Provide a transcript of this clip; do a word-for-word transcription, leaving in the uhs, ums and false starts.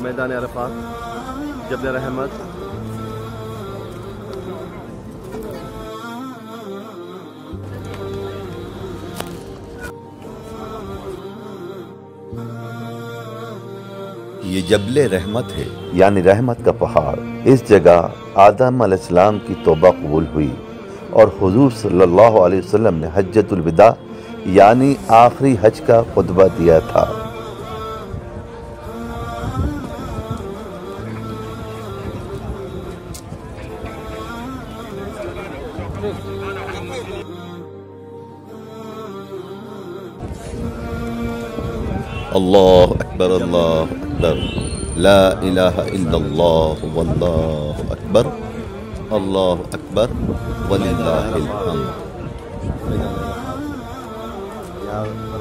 मैदान अरफात, जबल रहमत। ये जबल रहमत है, यानी रहमत का पहाड़। इस जगह आदम अलैहिस्सलाम की तौबा कबूल हुई और हुजूर सल्लल्लाहु अलैहि वसल्लम ने हज्जतुल विदा यानी आखिरी हज का खुतबा दिया था। अल्लाह अकबर, अल्लाह अकबर, ला इलाहा इल्लल्लाह वल्लाहु अकबर, अल्लाह अकबर वलिल्लाहिल हम्द।